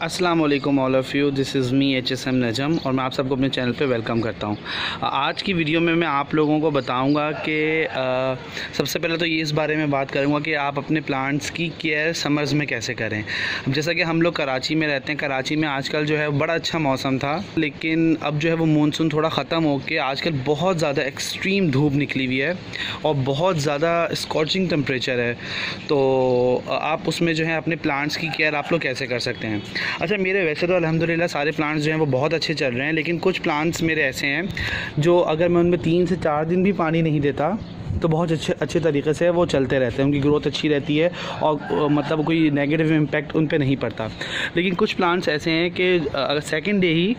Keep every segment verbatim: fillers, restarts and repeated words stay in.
अस्सलाम वालेकुम all of you, this is me H S M Najam और मैं आप सबको अपने चैनल पे वेलकम करता हूँ। आज की वीडियो में मैं आप लोगों को बताऊँगा कि सबसे पहले तो ये इस बारे में बात करूँगा कि आप अपने प्लांट्स की केयर समर्स में कैसे करें। जैसा कि हम लोग कराची में रहते हैं, कराची में आजकल जो है बड़ा अच्छा मौसम था, लेकिन अब जो है वो मानसून थोड़ा ख़त्म हो के आजकल बहुत ज़्यादा एक्सट्रीम धूप निकली हुई है और बहुत ज़्यादा स्कॉचिंग टेम्परेचर है। तो आप उसमें जो है अपने प्लांट्स की केयर आप लोग कैसे कर सकते हैं। अच्छा, मेरे वैसे तो अल्हम्दुलिल्लाह सारे प्लांट्स जो हैं वो बहुत अच्छे चल रहे हैं, लेकिन कुछ प्लांट्स मेरे ऐसे हैं जो अगर मैं उनमें तीन से चार दिन भी पानी नहीं देता तो बहुत अच्छे अच्छे तरीके से वो चलते रहते हैं, उनकी ग्रोथ अच्छी रहती है और मतलब कोई नेगेटिव इम्पैक्ट उन पे नहीं पड़ता। लेकिन कुछ प्लांट्स ऐसे हैं कि अगर सेकंड डे ही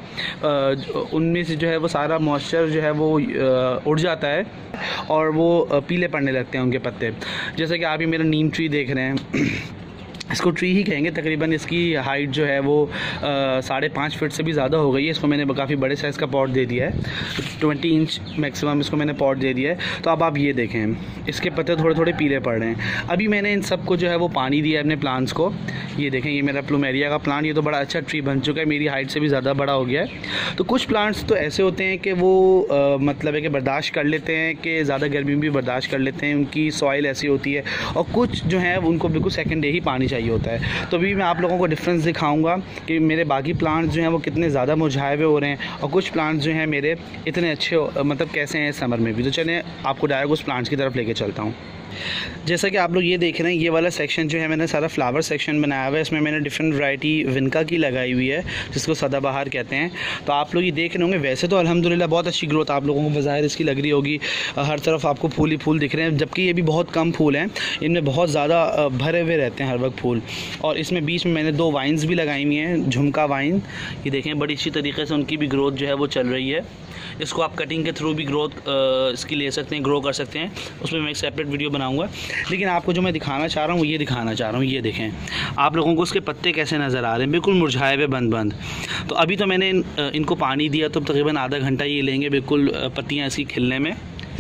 उनमें से जो है वो सारा मॉइस्चर जो है वो उड़ जाता है और वो पीले पड़ने लगते हैं उनके पत्ते। जैसे कि आप ये मेरा नीम ट्री देख रहे हैं, इसको ट्री ही कहेंगे। तकरीबन इसकी हाइट जो है वो साढ़े पाँच फीट से भी ज़्यादा हो गई है। इसको मैंने काफ़ी बड़े साइज़ का पॉट दे दिया है, ट्वेंटी इंच मैक्सिमम इसको मैंने पॉट दे दिया है। तो अब आप ये देखें, इसके पत्ते थोड़े थोड़े पीले पड़ रहे हैं। अभी मैंने इन सब को जो है वो पानी दिया है अपने प्लांट्स को। ये देखें, ये मेरा प्लूमेरिया का प्लांट, ये तो बड़ा अच्छा ट्री बन चुका है, मेरी हाइट से भी ज़्यादा बड़ा हो गया है। तो कुछ प्लांट्स तो ऐसे होते हैं कि वो आ, मतलब है कि बर्दाश्त कर लेते हैं, कि ज़्यादा गर्मी भी बर्दाश्त कर लेते हैं, उनकी सॉइल ऐसी होती है। और कुछ जो है उनको बिल्कुल सेकेंड डे ही पानी चाहिए होता है। तो अभी मैं आप लोगों को डिफरेंस दिखाऊंगा कि मेरे बाकी प्लांट्स जो हैं वो कितने ज़्यादा मुरझाए हुए हो रहे हैं और कुछ प्लांट्स जो हैं मेरे इतने अच्छे मतलब कैसे हैं समर में भी। तो चलें आपको डायरेक्ट उस प्लांट्स की तरफ लेके चलता हूँ। जैसा कि आप लोग ये देख रहे हैं, ये वाला सेक्शन जो है मैंने सारा फ्लावर सेक्शन बनाया हुआ है। इसमें मैंने डिफरेंट वैरायटी विनका की लगाई हुई है, जिसको सदाबहार कहते हैं। तो आप लोग ये देख रहे होंगे, वैसे तो अल्हम्दुलिल्लाह बहुत अच्छी ग्रोथ आप लोगों को बज़ाहिर इसकी लग रही होगी। हर तरफ आपको फूल ही फूल दिख रहे हैं, जबकि ये भी बहुत कम फूल हैं, इनमें बहुत ज़्यादा भरे हुए रहते हैं हर वक्त फूल। और इसमें बीच में मैंने दो वाइन्स भी लगाई हुई हैं, झुमका वाइन। ये देखें, बड़ी अच्छी तरीके से उनकी भी ग्रोथ जो है वो चल रही है। इसको आप कटिंग के थ्रू भी ग्रोथ इसकी ले सकते हैं, ग्रो कर सकते हैं। उसमें मैं एक सेपरेट वीडियो बनाऊंगा। लेकिन आपको जो मैं दिखाना चाह रहा हूँ ये दिखाना चाह रहा हूँ। ये देखें आप लोगों को उसके पत्ते कैसे नज़र आ रहे हैं, बिल्कुल मुरझाए हुए बंद बंद। तो अभी तो मैंने इन, इनको पानी दिया तो तकरीबन आधा घंटा ये लेंगे बिल्कुल पत्तियाँ इसकी खिलने में।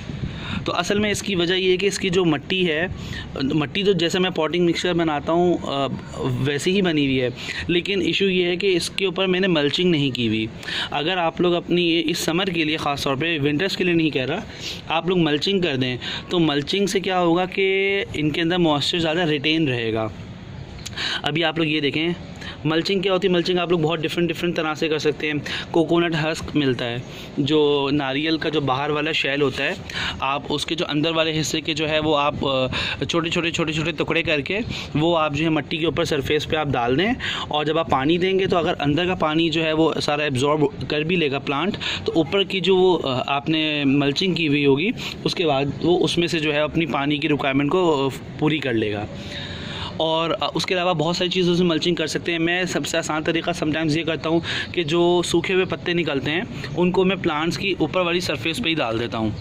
तो असल में इसकी वजह ये है कि इसकी जो मिट्टी है, मिट्टी तो जैसे मैं पॉटिंग मिक्सचर बनाता हूँ वैसे ही बनी हुई है, लेकिन इशू ये है कि इसके ऊपर मैंने मल्चिंग नहीं की हुई। अगर आप लोग अपनी इस समर के लिए, ख़ास तौर पे विंटर्स के लिए नहीं कह रहा, आप लोग मल्चिंग कर दें तो मल्चिंग से क्या होगा कि इनके अंदर मॉइस्चर ज़्यादा रिटेन रहेगा। अभी आप लोग ये देखें, मल्चिंग क्या होती है। मल्चिंग आप लोग बहुत डिफरेंट डिफरेंट तरह से कर सकते हैं। कोकोनट हस्क मिलता है, जो नारियल का जो बाहर वाला शैल होता है, आप उसके जो अंदर वाले हिस्से के जो है वो आप छोटे छोटे छोटे छोटे टुकड़े करके वो आप जो है मिट्टी के ऊपर सरफेस पे आप डाल दें। और जब आप पानी देंगे तो अगर अंदर का पानी जो है वो सारा एब्जॉर्ब कर भी लेगा प्लांट, तो ऊपर की जो वो आपने मल्चिंग की हुई होगी उसके बाद वो उसमें से जो है अपनी पानी की रिक्वायरमेंट को पूरी कर लेगा। और उसके अलावा बहुत सारी चीज़ों से मल्चिंग कर सकते हैं। मैं सबसे आसान तरीका समटाइम्स ये करता हूँ कि जो सूखे हुए पत्ते निकलते हैं उनको मैं प्लांट्स की ऊपर वाली सरफेस पे ही डाल देता हूँ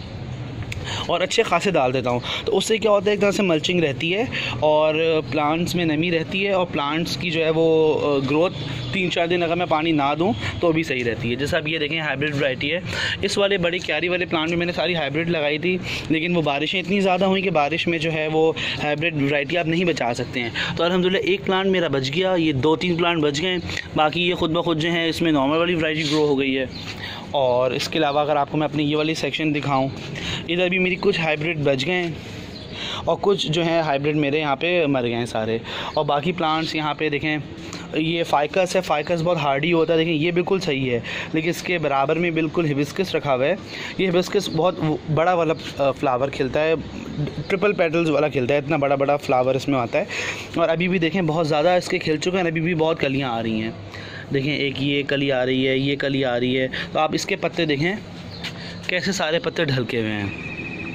और अच्छे खासे डाल देता हूँ। तो उससे क्या होता है, एक तरह से मल्चिंग रहती है और प्लांट्स में नमी रहती है और प्लांट्स की जो है वो ग्रोथ तीन चार दिन अगर मैं पानी ना दूँ तो भी सही रहती है। जैसा आप ये देखें, हाइब्रिड वैरायटी है। इस वाले बड़ी क्यारी वाले प्लांट में मैंने सारी हाइब्रिड लगाई थी, लेकिन वो बारिशें इतनी ज़्यादा हुई कि बारिश में जो है वो हाइब्रिड वैरायटी आप नहीं बचा सकते हैं। तो अल्हम्दुलिल्लाह एक प्लांट मेरा बच गया, ये दो तीन प्लांट बच गए, बाकी ये खुद ब खुद जो है इसमें नॉर्मल वाली वैरायटी ग्रो हो गई है। और इसके अलावा अगर आपको मैं अपनी ये वाली सेक्शन दिखाऊं, इधर भी मेरी कुछ हाइब्रिड बच गए हैं और कुछ जो है हाइब्रिड मेरे यहाँ पे मर गए हैं सारे। और बाकी प्लांट्स यहाँ पे देखें, ये फाइकस है, फाइकस बहुत हार्डी होता है, देखें ये बिल्कुल सही है, लेकिन इसके बराबर में बिल्कुल हिबिस्कस रखा हुआ है। ये हिबिस्कस बहुत बड़ा वाला फ्लावर खिलता है, ट्रिपल पेटल्स वाला खिलता है, इतना बड़ा बड़ा फ्लावर इसमें आता है। और अभी भी देखें बहुत ज़्यादा इसके खिल चुके हैं, अभी भी बहुत कलियाँ आ रही हैं। देखें, एक ये कली आ रही है, ये कली आ रही है। तो आप इसके पत्ते देखें कैसे सारे पत्ते ढलके हुए हैं।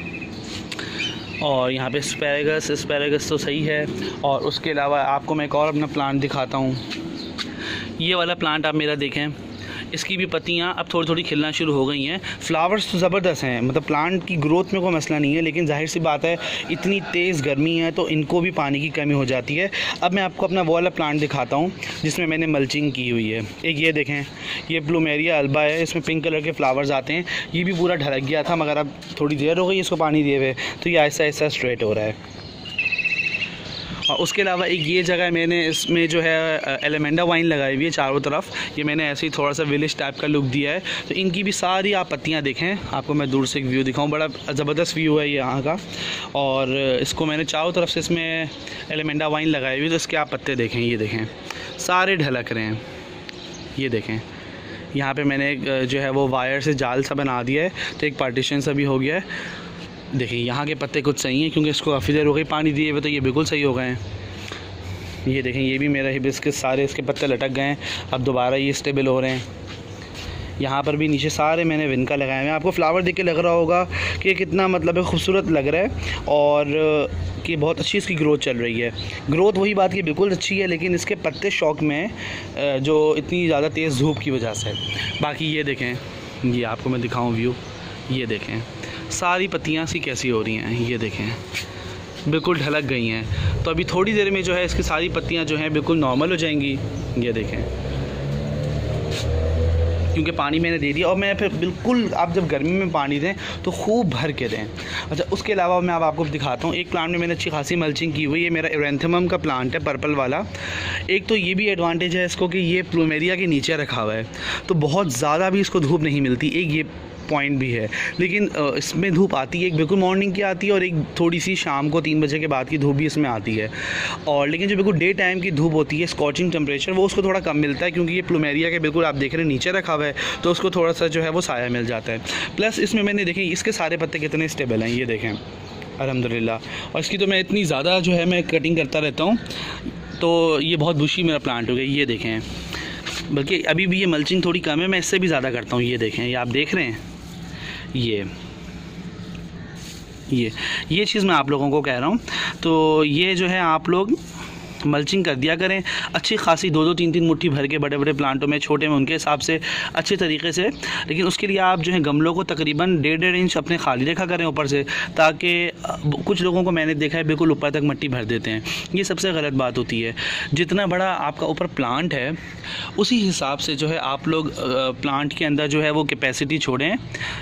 और यहाँ पे एस्पैरागस एस्पैरागस तो सही है। और उसके अलावा आपको मैं एक और अपना प्लांट दिखाता हूँ। ये वाला प्लांट आप मेरा देखें, इसकी भी पत्तियाँ अब थोड़ी थोड़ी खिलना शुरू हो गई हैं। फ्लावर्स तो ज़बरदस्त हैं, मतलब प्लांट की ग्रोथ में कोई मसला नहीं है, लेकिन जाहिर सी बात है इतनी तेज़ गर्मी है तो इनको भी पानी की कमी हो जाती है। अब मैं आपको अपना वो वाला प्लांट दिखाता हूँ जिसमें मैंने मल्चिंग की हुई है। एक ये देखें, ये प्लूमेरिया अल्बा है, इसमें पिंक कलर के फ्लावर्स आते हैं। ये भी पूरा ढलक गया था, मगर अब थोड़ी देर हो गई इसको पानी दिए हुए, तो ये आहिस्ता आहिस्ता स्ट्रेट हो रहा है। और उसके अलावा एक ये जगह मैंने इसमें जो है एलेमेंडा वाइन लगाई हुई है चारों तरफ। ये मैंने ऐसे ही थोड़ा सा विलेज टाइप का लुक दिया है। तो इनकी भी सारी आप पत्तियाँ देखें, आपको मैं दूर से एक व्यू दिखाऊँ, बड़ा ज़बरदस्त व्यू है यहाँ का। और इसको मैंने चारों तरफ से इसमें एलेमेंडा वाइन लगाई हुई है। तो इसके आप पत्ते देखें, ये देखें सारे ढलक रहे हैं। ये देखें यहाँ पे मैंने जो है वो वायर से जाल सा बना दिया है, तो एक पार्टीशन सा भी हो गया है। देखिए यहाँ के पत्ते कुछ सही हैं क्योंकि इसको काफ़ी देर हो गई पानी दिए हुए, तो ये बिल्कुल सही हो गए हैं। ये देखें ये भी मेरा हिबिस्कस सारे इसके पत्ते लटक गए हैं, अब दोबारा ये स्टेबल हो रहे हैं। यहाँ पर भी नीचे सारे मैंने विनका लगाए हैं। आपको फ्लावर देख के लग रहा होगा कि कितना मतलब खूबसूरत लग रहा है और कि बहुत अच्छी इसकी ग्रोथ चल रही है। ग्रोथ वही बात की बिल्कुल अच्छी है, लेकिन इसके पत्ते शौक में जो इतनी ज़्यादा तेज़ धूप की वजह से। बाकी ये देखें, ये आपको मैं दिखाऊं व्यू, ये देखें सारी पत्तियाँ सी कैसी हो रही हैं, ये देखें बिल्कुल ढलक गई हैं। तो अभी थोड़ी देर में जो है इसकी सारी पत्तियाँ जो हैं बिल्कुल नॉर्मल हो जाएंगी। ये देखें क्योंकि पानी मैंने दे दिया, और मैं फिर बिल्कुल आप जब गर्मी में पानी दें तो खूब भर के दें। अच्छा उसके अलावा मैं अब आपको दिखाता हूँ, एक प्लांट में मैंने अच्छी खासी मल्चिंग की हुई है। ये मेरा एरेंथेमम का प्लांट है, पर्पल वाला। एक तो ये भी एडवांटेज है इसको कि ये प्लूमेरिया के नीचे रखा हुआ है, तो बहुत ज़्यादा भी इसको धूप नहीं मिलती, एक ये पॉइंट भी है। लेकिन इसमें धूप आती है, एक बिल्कुल मॉर्निंग की आती है और एक थोड़ी सी शाम को तीन बजे के बाद की धूप भी इसमें आती है। और लेकिन जो बिल्कुल डे टाइम की धूप होती है, स्कॉचिंग टेम्परेचर, वो उसको थोड़ा कम मिलता है क्योंकि ये प्लूमेरिया के बिल्कुल आप देख रहे हैं नीचे रखा हुआ है, तो उसको थोड़ा सा जो है वो साया मिल जाता है। प्लस इसमें मैंने देखें इसके सारे पत्ते कितने स्टेबल हैं, ये देखें अल्हम्दुलिल्लाह। और इसकी तो मैं इतनी ज़्यादा जो है मैं कटिंग करता रहता हूँ, तो ये बहुत बुशी मेरा प्लांट हो गया। ये देखें, बल्कि अभी भी ये मल्चिंग थोड़ी कम है, मैं इससे भी ज़्यादा करता हूँ। ये देखें, ये आप देख रहे हैं, ये ये ये चीज़ मैं आप लोगों को कह रहा हूँ। तो ये जो है आप लोग मल्चिंग कर दिया करें अच्छी खासी, दो दो तीन तीन मुट्ठी भर के बड़े बड़े प्लांटों में, छोटे में उनके हिसाब से अच्छे तरीके से। लेकिन उसके लिए आप जो है गमलों को तकरीबन डेढ़ डेढ़ इंच अपने खाली रखा करें ऊपर से, ताकि कुछ लोगों को मैंने देखा है बिल्कुल ऊपर तक मिट्टी भर देते हैं, ये सबसे गलत बात होती है। जितना बड़ा आपका ऊपर प्लांट है उसी हिसाब से जो है आप लोग प्लांट के अंदर जो है वो कैपेसिटी छोड़ें,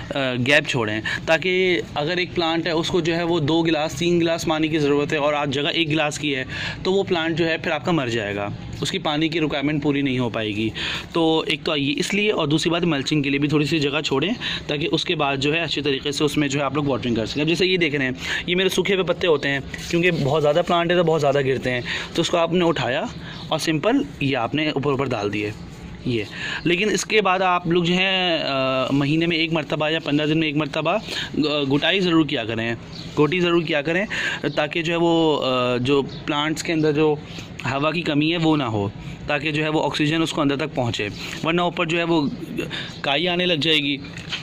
गैप छोड़ें, ताकि अगर एक प्लांट है उसको जो है वो दो गिलास तीन गिलास पानी की ज़रूरत है और आज जगह एक गिलास की है, तो वो प्लांट जो है फिर आपका मर जाएगा, उसकी पानी की रिक्वायरमेंट पूरी नहीं हो पाएगी। तो एक तो ये इसलिए, और दूसरी बात मल्चिंग के लिए भी थोड़ी सी जगह छोड़ें, ताकि उसके बाद जो है अच्छे तरीके से उसमें जो है आप लोग वाटरिंग कर सकें। अब जैसे ये देख रहे हैं, ये मेरे सूखे हुए पत्ते होते हैं क्योंकि बहुत ज़्यादा प्लांट है तो बहुत ज़्यादा गिरते हैं, तो उसको आपने उठाया और सिंपल ये आपने ऊपर ऊपर डाल दिए ये। लेकिन इसके बाद आप लोग जो हैं महीने में एक मरतबा या पंद्रह दिन में एक मरतबा गुटाई ज़रूर किया करें, गोटी ज़रूर किया करें, ताकि जो है वो जो प्लांट्स के अंदर जो हवा की कमी है वो ना हो, ताकि जो है वो ऑक्सीजन उसको अंदर तक पहुँचे, वरना ऊपर जो है वो काई आने लग जाएगी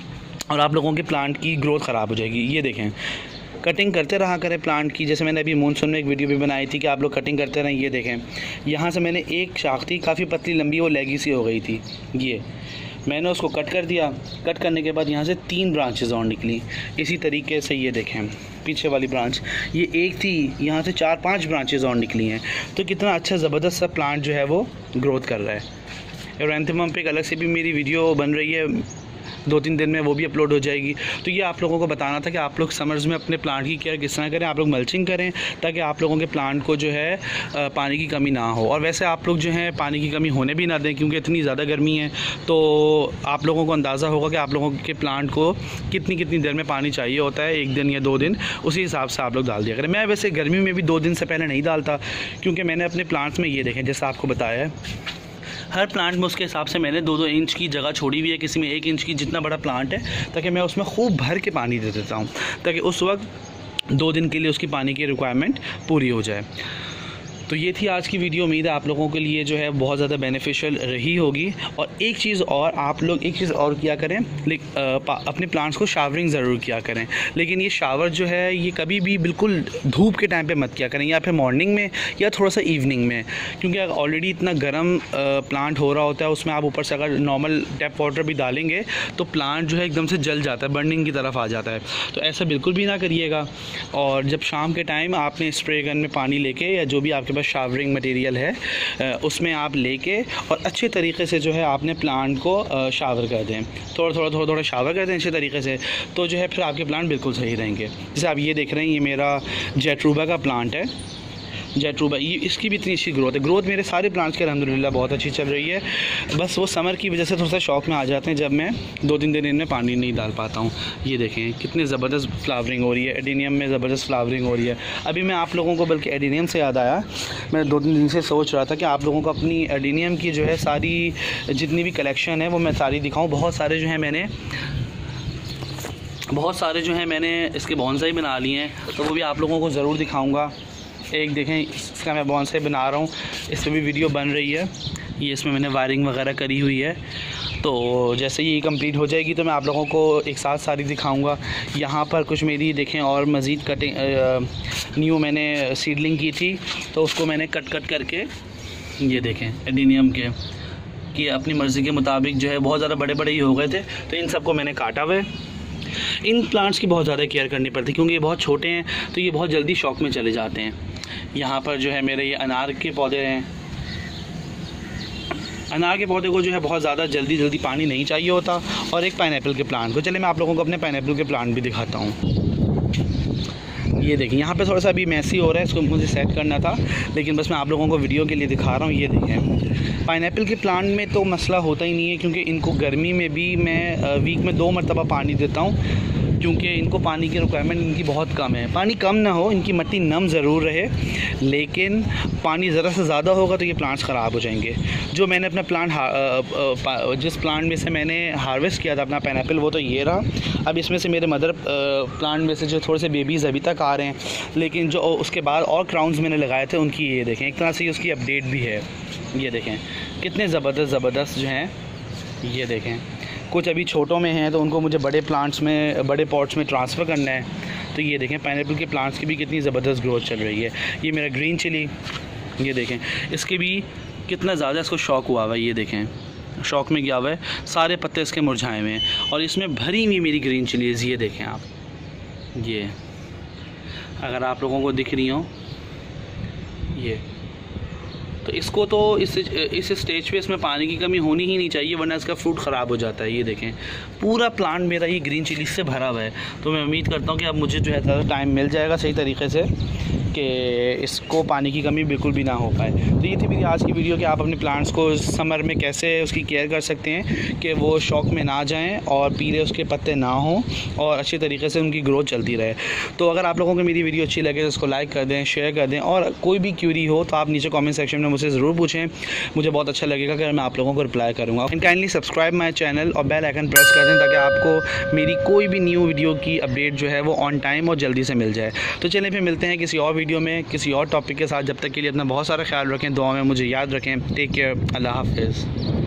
और आप लोगों के प्लांट की ग्रोथ ख़राब हो जाएगी। ये देखें, कटिंग करते रहा करें प्लांट की। जैसे मैंने अभी मानसून में एक वीडियो भी बनाई थी कि आप लोग कटिंग करते रहें। ये देखें, यहाँ से मैंने एक शाख थी काफ़ी पतली लंबी, वो लेगी सी हो गई थी, ये मैंने उसको कट कर दिया। कट करने के बाद यहाँ से तीन ब्रांचेज और निकली इसी तरीके से। ये देखें पीछे वाली ब्रांच, ये एक थी, यहाँ से चार पांच ब्रांचेज और निकली हैं। तो कितना अच्छा ज़बरदस्त सा प्लांट जो है वो ग्रोथ कर रहा है। एरेंथेमम पे एक अलग से भी मेरी वीडियो बन रही है, दो तीन दिन में वो भी अपलोड हो जाएगी। तो ये आप लोगों को बताना था कि आप लोग समर्स में अपने प्लांट की केयर किस तरह करें। आप लोग मल्चिंग करें ताकि आप लोगों के प्लांट को जो है पानी की कमी ना हो। और वैसे आप लोग जो है पानी की कमी होने भी ना दें, क्योंकि इतनी ज़्यादा गर्मी है, तो आप लोगों को अंदाज़ा होगा कि आप लोगों के प्लांट को कितनी कितनी देर में पानी चाहिए होता है, एक दिन या दो दिन, उसी हिसाब से आप लोग डाल दिया करें। मैं वैसे गर्मी में भी दो दिन से पहले नहीं डालता, क्योंकि मैंने अपने प्लांट्स में ये देखें जैसा आपको बताया है, हर प्लांट में उसके हिसाब से मैंने दो दो इंच की जगह छोड़ी हुई है, किसी में एक इंच की, जितना बड़ा प्लांट है, ताकि मैं उसमें खूब भर के पानी दे देता हूँ, ताकि उस वक्त दो दिन के लिए उसकी पानी की रिक्वायरमेंट पूरी हो जाए। तो ये थी आज की वीडियो। उम्मीद है आप लोगों के लिए जो है बहुत ज़्यादा बेनिफिशियल रही होगी। और एक चीज़ और, आप लोग एक चीज़ और किया करें, अपने प्लांट्स को शावरिंग ज़रूर किया करें। लेकिन ये शावर जो है ये कभी भी बिल्कुल धूप के टाइम पे मत किया करें, या फिर मॉर्निंग में या थोड़ा सा इवनिंग में, क्योंकि ऑलरेडी इतना गर्म प्लांट हो रहा होता है, उसमें आप ऊपर से अगर नॉर्मल टैप वाटर भी डालेंगे तो प्लांट जो है एकदम से जल जाता है, बर्निंग की तरफ आ जाता है। तो ऐसा बिल्कुल भी ना करिएगा। और जब शाम के टाइम आपने स्प्रे गन में पानी लेके, या जो भी आपके बस शावरिंग मटेरियल है उसमें आप लेके और अच्छे तरीके से जो है आपने प्लांट को शावर कर दें, थोड़ा थोड़ा थोड़ा थोड़ा शावर कर दें अच्छे तरीके से, तो जो है फिर आपके प्लांट बिल्कुल सही रहेंगे। जैसे आप ये देख रहे हैं, ये मेरा जेट्रूबा का प्लांट है। जेट्रूबा, ये इसकी भी इतनी अच्छी ग्रोथ है। ग्रोथ मेरे सारे प्लांट्स के अल्हम्दुलिल्लाह बहुत अच्छी चल रही है। बस वो समर की वजह से थोड़ा सा शौक में आ जाते हैं जब मैं दो तीन दिन इनमें पानी नहीं डाल पाता हूँ। ये देखें कितनी ज़बरदस्त फ्लावरिंग हो रही है, एडेनियम में ज़बरदस्त फ्लावरिंग हो रही है। अभी मैं आप लोगों को, बल्कि एडेनियम से याद आया, मैं दो तीन दिन से सोच रहा था कि आप लोगों को अपनी एडेनियम की जो है सारी जितनी भी कलेक्शन है वो मैं सारी दिखाऊँ। बहुत सारे जो है मैंने बहुत सारे जो हैं मैंने इसके बॉन्साई बना लिए हैं, तो वो भी आप लोगों को ज़रूर दिखाऊंगा। एक देखें, इसका मैं बॉन्साई बना रहा हूँ, इस पर भी वीडियो बन रही है। ये इसमें मैंने वायरिंग वगैरह करी हुई है, तो जैसे ये कंप्लीट हो जाएगी तो मैं आप लोगों को एक साथ सारी दिखाऊंगा। यहाँ पर कुछ मेरी देखें और मज़ीद कटिंग न्यू मैंने सीडलिंग की थी, तो उसको मैंने कट कट करके, ये देखें एडेनियम के कि अपनी मर्ज़ी के मुताबिक जो है बहुत ज़्यादा बड़े बड़े ही हो गए थे, तो इन सबको मैंने काटा हुआ है। इन प्लांट्स की बहुत ज़्यादा केयर करनी पड़ती है क्योंकि ये बहुत छोटे हैं, तो ये बहुत जल्दी शौक में चले जाते हैं। यहाँ पर जो है मेरे ये अनार के पौधे हैं। अनार के पौधे को जो है बहुत ज़्यादा जल्दी जल्दी पानी नहीं चाहिए होता, और एक पाइनएप्पल के प्लांट को, चले मैं आप लोगों को अपने पाइनएप्पल के प्लांट भी दिखाता हूँ। ये देखिए यहाँ पे थोड़ा सा अभी मैसी हो रहा है, इसको मुझे सेट करना था, लेकिन बस मैं आप लोगों को वीडियो के लिए दिखा रहा हूँ। ये देखें, पाइनएप्पल के प्लांट में तो मसला होता ही नहीं है क्योंकि इनको गर्मी में भी मैं वीक में दो मरतबा पानी देता हूँ, क्योंकि इनको पानी की रिक्वायरमेंट इनकी बहुत कम है। पानी कम ना हो, इनकी मिट्टी नम ज़रूर रहे, लेकिन पानी ज़रा से ज़्यादा होगा तो ये प्लांट्स ख़राब हो जाएंगे। जो मैंने अपना प्लांट जिस प्लांट में से मैंने हार्वेस्ट किया था अपना पाइनएप्पल, वो तो ये रहा। अब इसमें से मेरे मदर प्लांट में से जो थोड़े से बेबीज़ अभी तक आ रहे हैं, लेकिन जो उसके बाद और क्राउन्स मैंने लगाए थे उनकी ये देखें, एक तरह से उसकी अपडेट भी है। ये देखें कितने ज़बरदस्त ज़बरदस्त जो हैं, ये देखें कुछ अभी छोटों में हैं तो उनको मुझे बड़े प्लांट्स में, बड़े पॉट्स में ट्रांसफ़र करना है। तो ये देखें पाइनएप्पल के प्लांट्स की भी कितनी ज़बरदस्त ग्रोथ चल रही है। ये मेरा ग्रीन चिली, ये देखें इसके भी कितना ज़्यादा इसको शौक हुआ हुआ है। ये देखें शौक में गया हुआ है, सारे पत्ते इसके मुरझाए हुए हैं, और इसमें भरी हुई मेरी ग्रीन चिलीज़। ये देखें आप, ये अगर आप लोगों को दिख रही हो, ये तो इसको तो इस इस स्टेज पे इसमें पानी की कमी होनी ही नहीं चाहिए, वरना इसका फ्रूट ख़राब हो जाता है। ये देखें पूरा प्लांट मेरा ये ग्रीन चिली से भरा हुआ है, तो मैं उम्मीद करता हूँ कि अब मुझे जो है ज़्यादा टाइम मिल जाएगा सही तरीके से कि इसको पानी की कमी बिल्कुल भी ना हो पाए। तो ये थी मेरी आज की वीडियो कि आप अपने प्लांट्स को समर में कैसे उसकी केयर कर सकते हैं कि वो शौक में ना जाएँ और पीले उसके पत्ते ना हों और अच्छी तरीके से उनकी ग्रोथ चलती रहे। तो अगर आप लोगों को मेरी वीडियो अच्छी लगे तो उसको लाइक कर दें, शेयर कर दें, और कोई भी क्यूरी हो तो आप नीचे कमेंट सेक्शन में मुझसे ज़रूर पूछें, मुझे बहुत अच्छा लगेगा अगर मैं आप लोगों को रिप्लाई करूँगा। And kindly subscribe my channel और बेल आइकन प्रेस कर दें ताकि आपको मेरी कोई भी न्यू वीडियो की अपडेट जो है वो ऑन टाइम और जल्दी से मिल जाए। तो चलिए फिर मिलते हैं किसी और वीडियो में किसी और टॉपिक के साथ। जब तक के लिए अपना बहुत सारा ख्याल रखें, दुआ में मुझे याद रखें। टेक केयर, अल्लाह हाफ़िज़।